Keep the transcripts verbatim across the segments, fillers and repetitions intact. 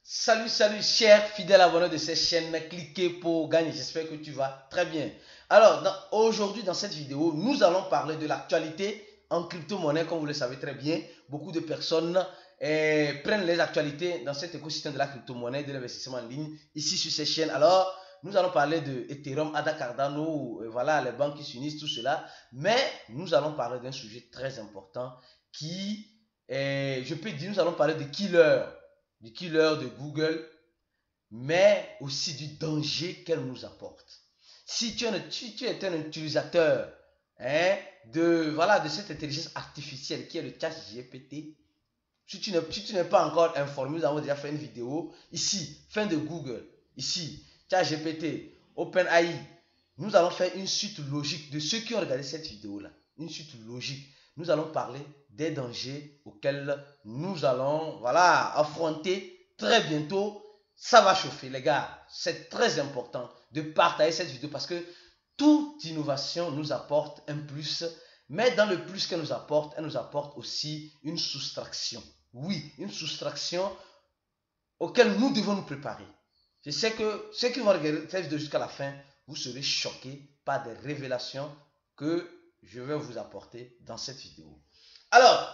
Salut, salut, chers fidèles abonnés de cette chaîne. Cliquez pour gagner. J'espère que tu vas très bien. Alors, aujourd'hui, dans cette vidéo, nous allons parler de l'actualité en crypto-monnaie. Comme vous le savez très bien, beaucoup de personnes eh, prennent les actualités dans cet écosystème de la crypto-monnaie, de l'investissement en ligne, ici sur cette chaîne. Alors, nous allons parler de Ethereum, A D A, Cardano, euh, voilà, les banques qui s'unissent, tout cela. Mais nous allons parler d'un sujet très important qui, eh, je peux dire, nous allons parler de killer. Du killer de Google, mais aussi du danger qu'elle nous apporte. Si tu es, si tu es un utilisateur hein, de, voilà, de cette intelligence artificielle qui est le chat G P T, si tu n'es si pas encore informé, nous avons déjà fait une vidéo ici, fin de Google, ici, chat G P T, OpenAI. Nous allons faire une suite logique de ceux qui ont regardé cette vidéo-là. Une suite logique. Nous allons parler des dangers auxquels nous allons voilà, affronter très bientôt. Ça va chauffer, les gars. C'est très important de partager cette vidéo parce que toute innovation nous apporte un plus. Mais dans le plus qu'elle nous apporte, elle nous apporte aussi une soustraction. Oui, une soustraction auquel nous devons nous préparer. Je sais que ceux qui vont regarder cette vidéo jusqu'à la fin, vous serez choqués par des révélations que je vais vous apporter dans cette vidéo. Alors,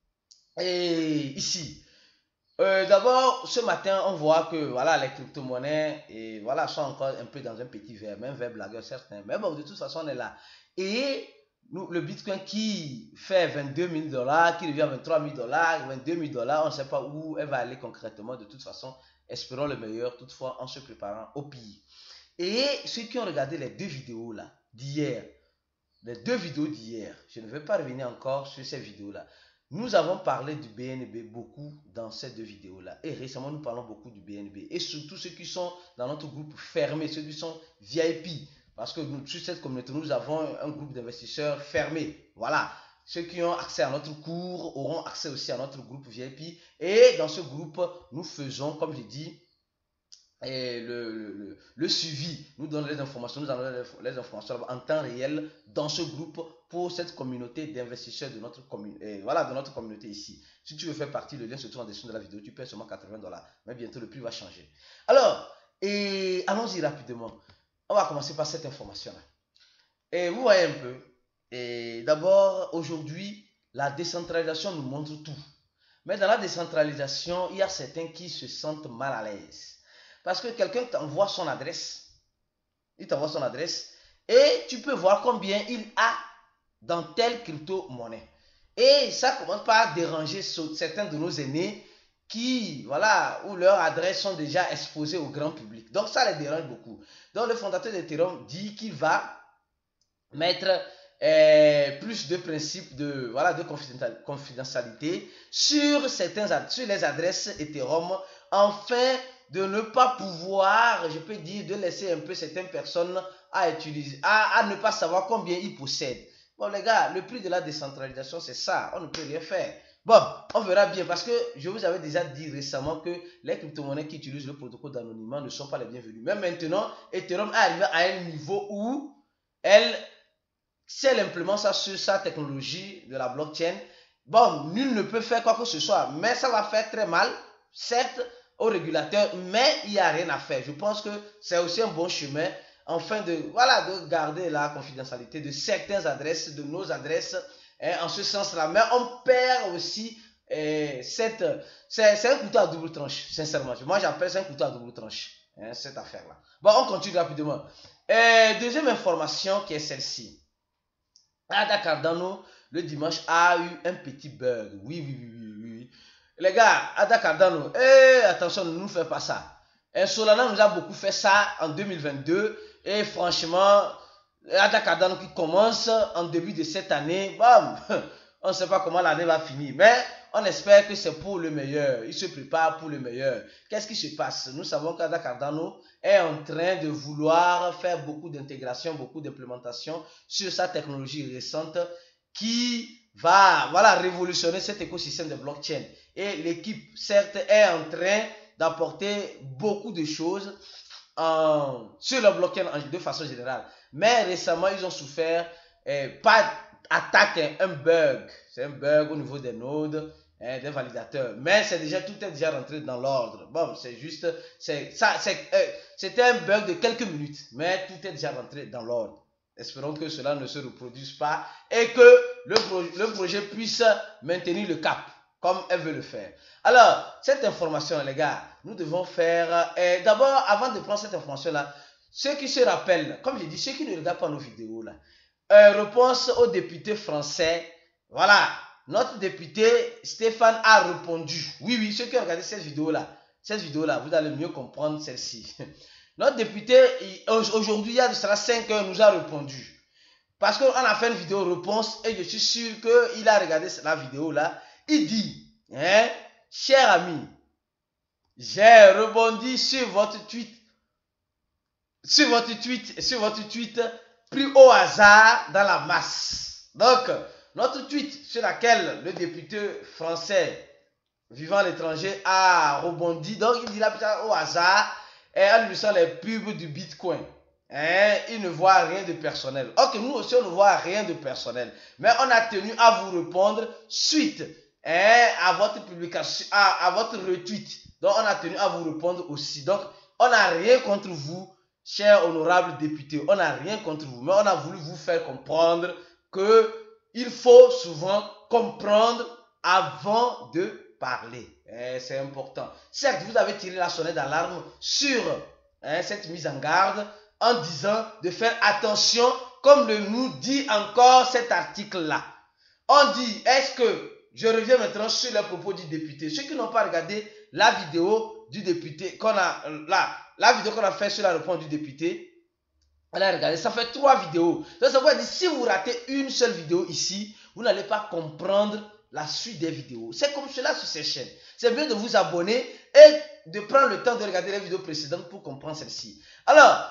et ici, euh, d'abord, ce matin, on voit que voilà, les crypto-monnaies et, voilà, sont encore un peu dans un petit verre, même verre blagueur certains. Mais bon, de toute façon, on est là. Et nous, le Bitcoin qui fait vingt-deux mille dollars, qui devient vingt-trois mille dollars, vingt-deux mille dollars, on ne sait pas où elle va aller concrètement. De toute façon, espérons le meilleur, toutefois, en se préparant au pire. Et ceux qui ont regardé les deux vidéos là d'hier, les deux vidéos d'hier, je ne vais pas revenir encore sur ces vidéos-là. Nous avons parlé du B N B beaucoup dans ces deux vidéos-là. Et récemment, nous parlons beaucoup du B N B. Et surtout ceux qui sont dans notre groupe fermé, ceux qui sont V I P. Parce que nous, sur cette communauté, nous avons un groupe d'investisseurs fermé. Voilà. Ceux qui ont accès à notre cours auront accès aussi à notre groupe V I P. Et dans ce groupe, nous faisons, comme je dis, et le, le, le suivi, nous donnons les informations, nous donnons les, les informations en temps réel dans ce groupe pour cette communauté d'investisseurs de notre communauté, voilà, de notre communauté ici. Si tu veux faire partie, le lien se trouve en description de la vidéo, tu payes seulement quatre-vingts dollars, mais bientôt le prix va changer. Alors, et allons-y rapidement. On va commencer par cette information-là. Et vous voyez un peu, et d'abord, aujourd'hui, la décentralisation nous montre tout. Mais dans la décentralisation, il y a certains qui se sentent mal à l'aise. Parce que quelqu'un t'envoie son adresse, il t'envoie son adresse et tu peux voir combien il a dans telle crypto-monnaie. Et ça commence par déranger certains de nos aînés qui, voilà, où leurs adresses sont déjà exposées au grand public. Donc ça les dérange beaucoup. Donc le fondateur d'Ethereum dit qu'il va mettre euh, plus de principes de, voilà, de confidentialité sur, certains, sur les adresses Ethereum afin de ne pas pouvoir, je peux dire, de laisser un peu certaines personnes à utiliser, à, à ne pas savoir combien ils possèdent. Bon les gars, le prix de la décentralisation c'est ça, on ne peut rien faire. Bon, on verra bien parce que je vous avais déjà dit récemment que les crypto-monnaies qui utilisent le protocole d'anonymat ne sont pas les bienvenues. Mais maintenant, Ethereum est arrivé à un niveau où elle, si elle implémente ça sur sa technologie de la blockchain, bon, nul ne peut faire quoi que ce soit, mais ça va faire très mal, certes, aux régulateurs, mais il n'y a rien à faire. Je pense que c'est aussi un bon chemin afin de, voilà, de garder la confidentialité de certaines adresses, de nos adresses, hein, en ce sens-là. Mais on perd aussi eh, cette... C'est un couteau à double tranche, sincèrement. Moi, j'appelle ça un couteau à double tranche, hein, cette affaire-là. Bon, on continue rapidement. Et deuxième information qui est celle-ci. A D A Cardano, le dimanche, a eu un petit bug. Oui, oui, oui, oui, oui. Les gars, A D A Cardano, eh, attention, ne nous faites pas ça. Et Solana nous a beaucoup fait ça en deux mille vingt-deux. Et franchement, A D A Cardano qui commence en début de cette année, bam, on ne sait pas comment l'année va finir. Mais on espère que c'est pour le meilleur. Il se prépare pour le meilleur. Qu'est-ce qui se passe? Nous savons qu'A D A Cardano est en train de vouloir faire beaucoup d'intégration, beaucoup d'implémentation sur sa technologie récente qui va, voilà, révolutionner cet écosystème de blockchain. Et l'équipe, certes, est en train d'apporter beaucoup de choses en, sur le blockchain de façon générale. Mais récemment, ils ont souffert, eh, pas attaque, un bug. C'est un bug au niveau des nodes hein, des validateurs. Mais c'est déjà, tout est déjà rentré dans l'ordre. Bon, c'est juste, c'est ça, c'est, euh, c'était un bug de quelques minutes, mais tout est déjà rentré dans l'ordre. Espérons que cela ne se reproduise pas et que le, pro le projet puisse maintenir le cap comme elle veut le faire. Alors, cette information, les gars, nous devons faire... Euh, D'abord, avant de prendre cette information-là, ceux qui se rappellent, comme j'ai dit, ceux qui ne regardent pas nos vidéos, là, euh, réponse au député français, voilà, notre député Stéphane a répondu. Oui, oui, ceux qui ont regardé cette vidéo-là, cette vidéo-là, vous allez mieux comprendre celle-ci. Notre député, aujourd'hui, il y a de cela cinq heures, nous a répondu. Parce qu'on a fait une vidéo réponse et je suis sûr qu'il a regardé la vidéo-là. Il dit, hein, cher ami, j'ai rebondi sur votre tweet, sur votre tweet, sur votre tweet, pris au hasard dans la masse. Donc, notre tweet sur laquelle le député français vivant à l'étranger a rebondi, donc il dit là au hasard, et en lui laissant les pubs du Bitcoin. Hein, il ne voit rien de personnel. Ok, nous aussi on ne voit rien de personnel. Mais on a tenu à vous répondre suite hein, à votre publication, à, à votre retweet. Donc on a tenu à vous répondre aussi. Donc on n'a rien contre vous, cher honorable député. On n'a rien contre vous. Mais on a voulu vous faire comprendre que il faut souvent comprendre avant de parler. Eh, c'est important. Certes, vous avez tiré la sonnette d'alarme sur hein, cette mise en garde en disant de faire attention, comme le nous dit encore cet article-là. On dit, est-ce que, je reviens maintenant sur les propos du député. Ceux qui n'ont pas regardé la vidéo du député, qu'on a là, la vidéo qu'on a fait sur la réponse du député, allez regarder, ça fait trois vidéos. Donc ça veut dire, si vous ratez une seule vidéo ici, vous n'allez pas comprendre la suite des vidéos. C'est comme cela sur ces chaînes. C'est bien de vous abonner et de prendre le temps de regarder les vidéos précédentes pour comprendre celle-ci. Alors,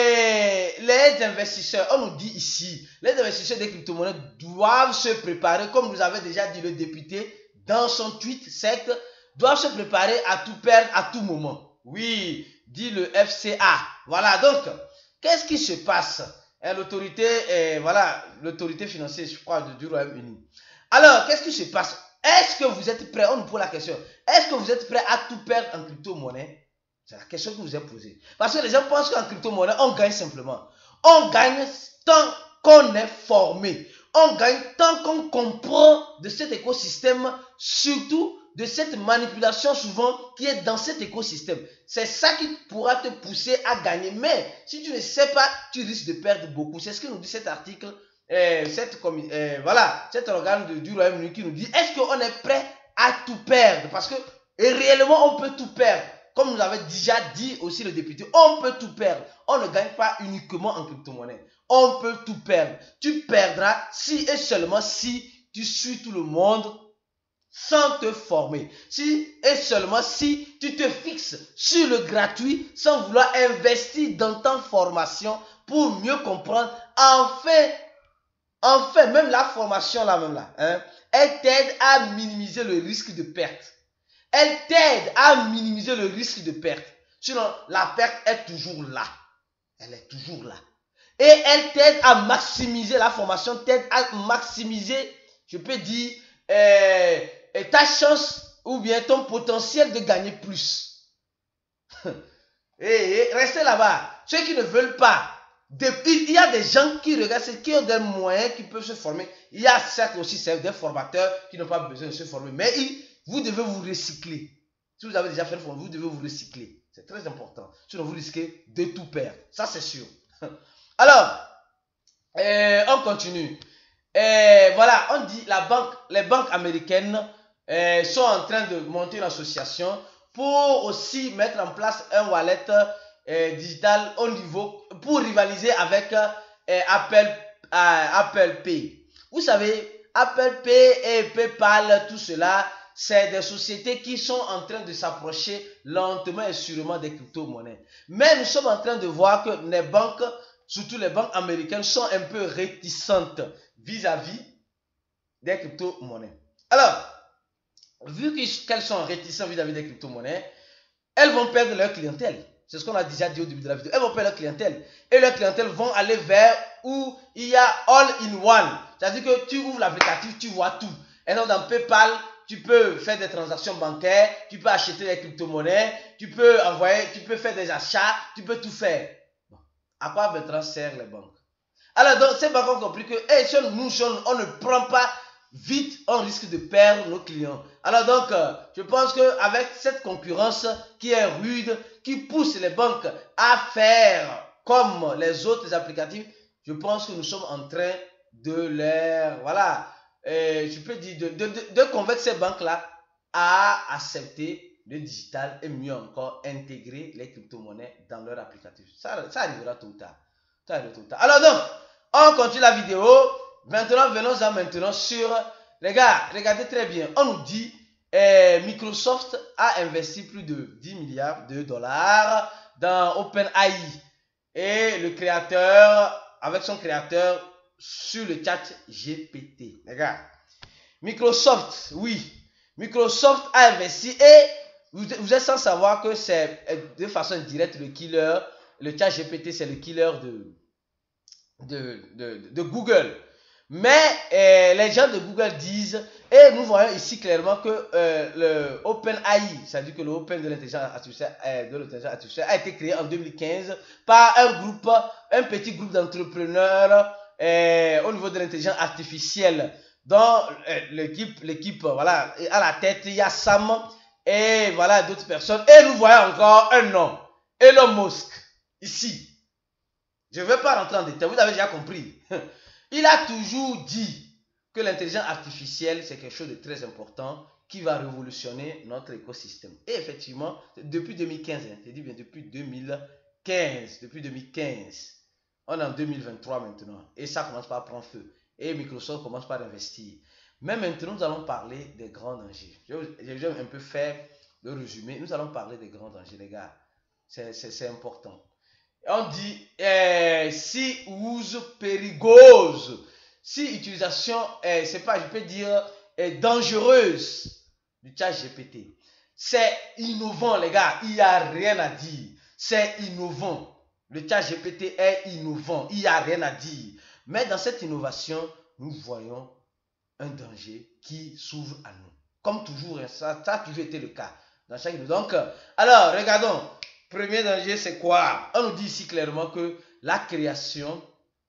et les investisseurs, on nous dit ici, les investisseurs des crypto-monnaies doivent se préparer, comme nous avait déjà dit le député dans son tweet sec, doivent se préparer à tout perdre à tout moment. Oui, dit le F C A. Voilà, donc, qu'est-ce qui se passe? L'autorité, voilà, l'autorité financière, je crois, du Royaume-Uni. Alors, qu'est-ce qui se passe? Est-ce que vous êtes prêts? On nous pose la question. Est-ce que vous êtes prêts à tout perdre en crypto-monnaie? C'est la question que vous avez posée. Parce que les gens pensent qu'en crypto-monnaie, on gagne simplement. On gagne tant qu'on est formé. On gagne tant qu'on comprend de cet écosystème, surtout de cette manipulation souvent qui est dans cet écosystème. C'est ça qui pourra te pousser à gagner. Mais si tu ne sais pas, tu risques de perdre beaucoup. C'est ce que nous dit cet article. Euh, cette, euh, voilà, cet organe de, du Royaume-Uni qui nous dit, est-ce qu'on est prêt à tout perdre? Parce que et réellement, on peut tout perdre. Comme nous avait déjà dit aussi le député, on peut tout perdre. On ne gagne pas uniquement en crypto-monnaie. On peut tout perdre. Tu perdras si et seulement si tu suis tout le monde sans te former. Si et seulement si tu te fixes sur le gratuit sans vouloir investir dans ta formation pour mieux comprendre. Enfin, enfin, même la formation là, même là, hein, elle t'aide à minimiser le risque de perte. Elle t'aide à minimiser le risque de perte. Sinon, la perte est toujours là. Elle est toujours là. Et elle t'aide à maximiser, la formation t'aide à maximiser, je peux dire, euh, ta chance ou bien ton potentiel de gagner plus. et, et restez là-bas. Ceux qui ne veulent pas, de, il y a des gens qui regardent, qui ont des moyens, qui peuvent se former. Il y a certes aussi des formateurs qui n'ont pas besoin de se former, mais ils, vous devez vous recycler. Si vous avez déjà fait une formation, vous devez vous recycler. C'est très important. Sinon, vous risquez de tout perdre. Ça, c'est sûr. Alors, euh, on continue. Euh, voilà, on dit la banque, les banques américaines euh, sont en train de monter une association pour aussi mettre en place un wallet euh, digital au niveau, pour rivaliser avec euh, Apple, euh, Apple Pay. Vous savez, Apple Pay et PayPal, tout cela, c'est des sociétés qui sont en train de s'approcher lentement et sûrement des crypto-monnaies. Mais nous sommes en train de voir que les banques, surtout les banques américaines, sont un peu réticentes vis-à-vis des crypto-monnaies. Alors, vu qu'elles sont réticentes vis-à-vis des crypto-monnaies, elles vont perdre leur clientèle. C'est ce qu'on a déjà dit au début de la vidéo. Elles vont perdre leur clientèle. Et leur clientèle vont aller vers où il y a all in one. C'est-à-dire que tu ouvres l'applicatif, tu vois tout. Et donc dans PayPal, tu peux faire des transactions bancaires, tu peux acheter des crypto-monnaies, tu peux envoyer, tu peux faire des achats, tu peux tout faire. Bon. À quoi maintenant servent les banques? Alors donc, ces banques ont compris que hey, si on, nous, on ne prend pas vite, on risque de perdre nos clients. Alors donc, euh, je pense qu'avec cette concurrence qui est rude, qui pousse les banques à faire comme les autres applicatifs, je pense que nous sommes en train de les, voilà, euh, je peux dire, de, de, de, de convaincre ces banques-là à accepter le digital et mieux encore, intégrer les crypto-monnaies dans leur applicatif. Ça, ça arrivera tôt ou tard. Ça arrivera tôt ou tard. Alors donc, on continue la vidéo. Maintenant, venons-en maintenant sur... Les gars, regardez très bien. On nous dit eh, Microsoft a investi plus de dix milliards de dollars dans OpenAI. Et le créateur, avec son créateur, sur le chat G P T. Les gars, Microsoft, oui. Microsoft a investi et vous, vous êtes sans savoir que c'est de façon directe le killer. Le chat G P T, c'est le killer de, de, de, de Google. Mais euh, les gens de Google disent, et nous voyons ici clairement que euh, le OpenAI, c'est-à-dire que le Open de l'intelligence artificielle, euh, de l'intelligence artificielle a été créé en deux mille quinze par un groupe, un petit groupe d'entrepreneurs euh, au niveau de l'intelligence artificielle. Dans euh, l'équipe, l'équipe, voilà, à la tête, il y a Sam et voilà d'autres personnes. Et nous voyons encore un nom, Elon Musk, ici. Je ne vais pas rentrer en détail, vous avez déjà compris. Il a toujours dit que l'intelligence artificielle, c'est quelque chose de très important qui va révolutionner notre écosystème. Et effectivement, depuis deux mille quinze, hein, je dis bien depuis deux mille quinze, depuis deux mille quinze, on est en deux mille vingt-trois maintenant, et ça commence par prendre feu. Et Microsoft commence par investir. Mais maintenant, nous allons parler des grands dangers. Je vais un peu faire le résumé. Nous allons parler des grands dangers, les gars. C'est important. On dit eh, si use périgose, si utilisation, eh, c'est pas, je peux dire, eh, dangereuse du chat G P T. C'est innovant, les gars, il n'y a rien à dire. C'est innovant. Le chat G P T est innovant, il n'y a rien à dire. Mais dans cette innovation, nous voyons un danger qui s'ouvre à nous. Comme toujours, ça, ça a toujours été le cas. Dans chaque... Donc, alors, regardons. Premier danger, c'est quoi? On nous dit ici clairement que la création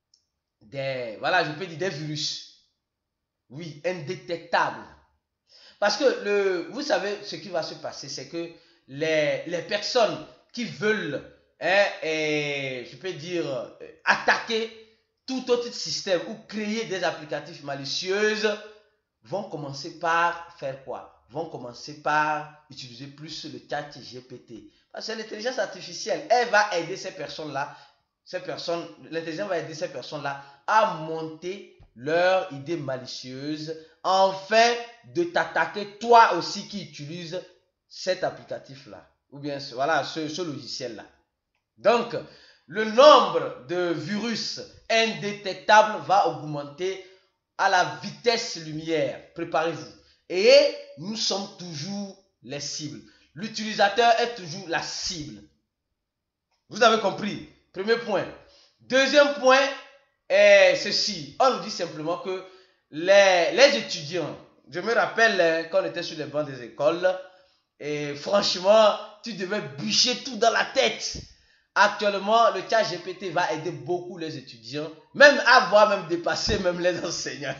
des, voilà, je peux dire des virus, oui, indétectables. Parce que, le, vous savez, ce qui va se passer, c'est que les, les personnes qui veulent, hein, et, je peux dire, attaquer tout autre système ou créer des applicatifs malicieux, vont commencer par faire quoi? Vont commencer par utiliser plus le chat G P T. Parce que l'intelligence artificielle, elle va aider ces personnes-là, ces personnes, l'intelligence va aider ces personnes-là à monter leurs idées malicieuses, afin de t'attaquer toi aussi qui utilise cet applicatif-là, ou bien voilà, ce, ce logiciel-là. Donc, le nombre de virus indétectables va augmenter à la vitesse lumière. Préparez-vous. Et nous sommes toujours les cibles. L'utilisateur est toujours la cible. Vous avez compris? Premier point. Deuxième point est ceci. On nous dit simplement que les, les étudiants, je me rappelle quand on était sur les bancs des écoles, et franchement, tu devais bûcher tout dans la tête. Actuellement, le chat G P T va aider beaucoup les étudiants, même à voir même dépasser même les enseignants.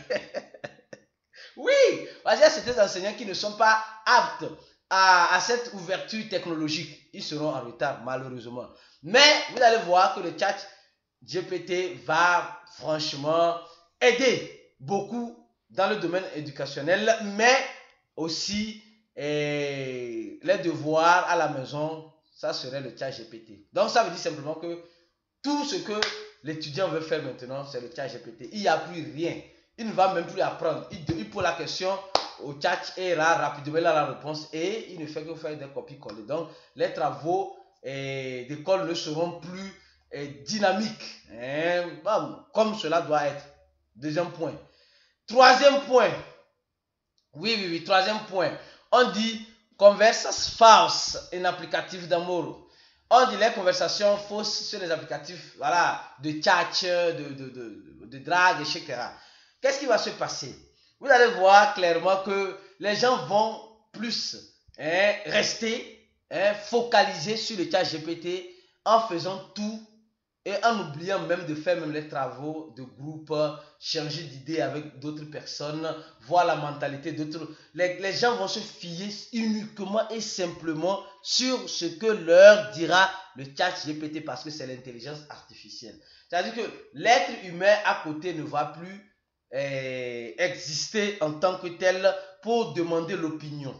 Oui, parce qu'il y a certains enseignants qui ne sont pas aptes à, à cette ouverture technologique. Ils seront en retard, malheureusement. Mais vous allez voir que le chat G P T va franchement aider beaucoup dans le domaine éducationnel, mais aussi eh, les devoirs à la maison, ça serait le chat G P T. Donc ça veut dire simplement que tout ce que l'étudiant veut faire maintenant, c'est le chat G P T. Il n'y a plus rien. Il ne va même plus apprendre. Il, il pose la question au chat et là, rapidement, il a la réponse et il ne fait que faire des copies-coller. Donc, les travaux eh, d'école ne seront plus eh, dynamiques, hein, bon, comme cela doit être. Deuxième point. Troisième point. Oui, oui, oui, troisième point. On dit conversas fausses en applicatif d'amour. On dit les conversations fausses sur les applicatifs, voilà, de chat, de, de, de, de drague, et cetera. Qu'est-ce qui va se passer? vous allez voir clairement que les gens vont plus hein, rester hein, focalisés sur le chat G P T en faisant tout et en oubliant même de faire même les travaux de groupe, changer d'idée avec d'autres personnes, voir la mentalité d'autres. Les, les gens vont se fier uniquement et simplement sur ce que leur dira le chat G P T parce que c'est l'intelligence artificielle. C'est-à-dire que l'être humain à côté ne va plus eh, exister en tant que tel pour demander l'opinion.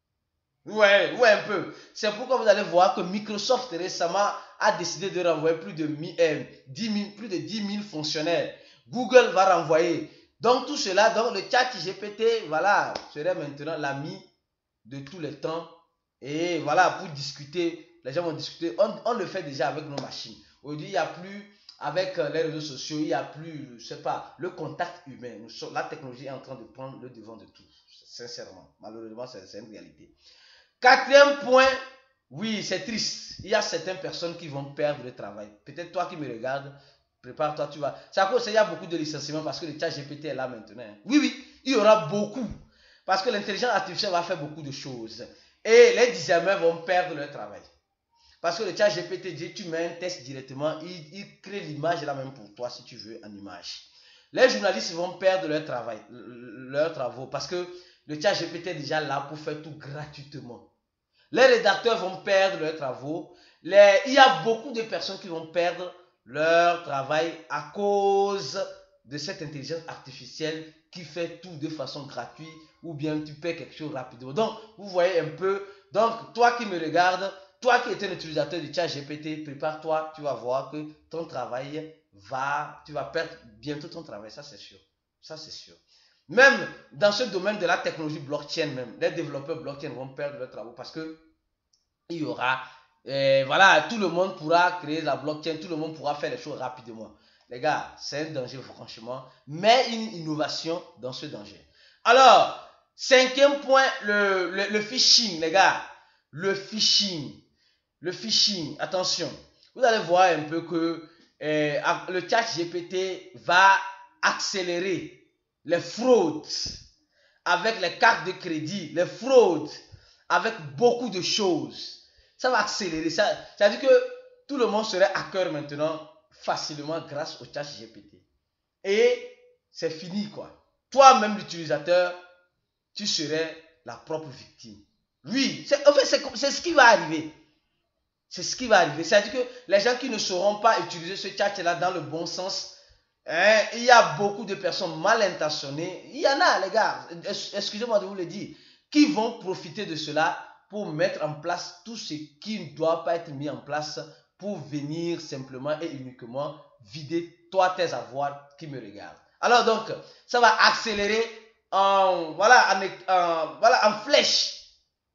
Ouais, ouais, un peu. C'est pourquoi vous allez voir que Microsoft récemment a décidé de renvoyer plus de dix mille, plus de dix mille fonctionnaires. Google va renvoyer. Donc tout cela, donc le chat G P T, voilà, serait maintenant l'ami de tous les temps. Et voilà, pour discuter, les gens vont discuter. On, on le fait déjà avec nos machines. Aujourd'hui, il n'y a plus, avec les réseaux sociaux, il n'y a plus, je sais pas, le contact humain. La technologie est en train de prendre le devant de tout. Sincèrement, malheureusement, c'est une réalité. Quatrième point, oui, c'est triste. Il y a certaines personnes qui vont perdre le travail. Peut-être toi qui me regardes, prépare-toi, tu vas. C'est à cause, il y a beaucoup de licenciements parce que le chat G P T est là maintenant. Oui, oui, il y aura beaucoup. Parce que l'intelligence artificielle va faire beaucoup de choses. Et les designers vont perdre leur travail. Parce que le chat G P T dit, tu mets un test directement, il, il crée l'image là même pour toi si tu veux en image. Les journalistes vont perdre leur travail, leurs travaux parce que le chat G P T est déjà là pour faire tout gratuitement. Les rédacteurs vont perdre leurs travaux. Les, il y a beaucoup de personnes qui vont perdre leur travail à cause de cette intelligence artificielle qui fait tout de façon gratuite ou bien tu paies quelque chose rapidement. Donc, vous voyez un peu. Donc, toi qui me regardes, toi qui es un utilisateur du chat G P T, prépare-toi, tu vas voir que ton travail va, tu vas perdre bientôt ton travail, ça c'est sûr. Ça c'est sûr. Même dans ce domaine de la technologie blockchain, même, les développeurs blockchain vont perdre leurs travaux parce que il y aura, euh, voilà, tout le monde pourra créer la blockchain, tout le monde pourra faire les choses rapidement. Les gars, c'est un danger franchement, mais une innovation dans ce danger. Alors, cinquième point, le, le, le phishing, les gars. Le phishing. Le phishing, attention. Vous allez voir un peu que euh, le chat G P T va accélérer les fraudes avec les cartes de crédit, les fraudes avec beaucoup de choses. Ça va accélérer. Ça, ça veut dire que tout le monde serait hacker maintenant facilement grâce au chat G P T. Et c'est fini quoi. Toi-même l'utilisateur, tu serais la propre victime. Oui, en fait c'est ce qui va arriver. C'est ce qui va arriver. C'est-à-dire que les gens qui ne sauront pas utiliser ce chat-là dans le bon sens, Hein, il y a beaucoup de personnes mal intentionnées. Il y en a, les gars, excusez-moi de vous le dire, qui vont profiter de cela pour mettre en place tout ce qui ne doit pas être mis en place pour venir simplement et uniquement vider toi tes avoirs qui me regardent. Alors donc, ça va accélérer en, voilà, en, en, voilà, en flèche.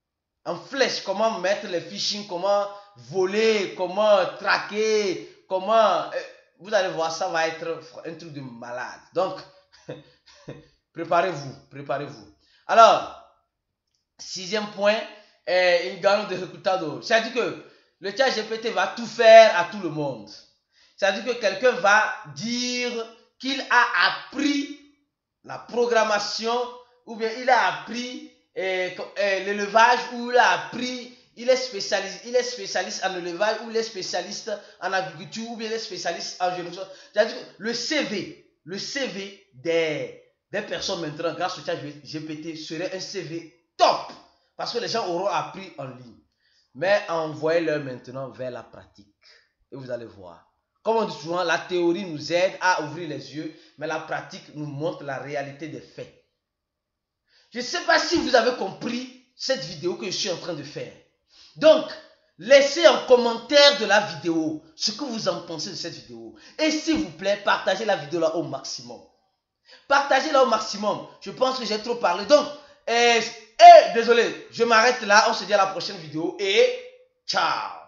En flèche, comment mettre les phishing, comment voler, comment traquer, comment... Euh, vous allez voir, ça va être un truc de malade. Donc, préparez-vous, préparez-vous. Alors, sixième point, eh, il gagne de recrutado. C'est-à-dire que le chat G P T va tout faire à tout le monde. C'est-à-dire que quelqu'un va dire qu'il a appris la programmation ou bien il a appris eh, eh, l'élevage ou il a appris... Il est, spécialiste, il est spécialiste en élevage ou il est spécialiste en agriculture ou bien il est spécialiste en géologie. C'est-à-dire que le C V, le C V des, des personnes maintenant grâce au chat G P T serait un C V top parce que les gens auront appris en ligne. Mais envoyez-leur maintenant vers la pratique et vous allez voir. Comme on dit souvent, la théorie nous aide à ouvrir les yeux, mais la pratique nous montre la réalité des faits. Je ne sais pas si vous avez compris cette vidéo que je suis en train de faire. Donc, laissez en commentaire de la vidéo ce que vous en pensez de cette vidéo. Et s'il vous plaît, partagez la vidéo là au maximum. Partagez-la au maximum. Je pense que j'ai trop parlé. Donc, et, et désolé, je m'arrête là. On se dit à la prochaine vidéo et ciao.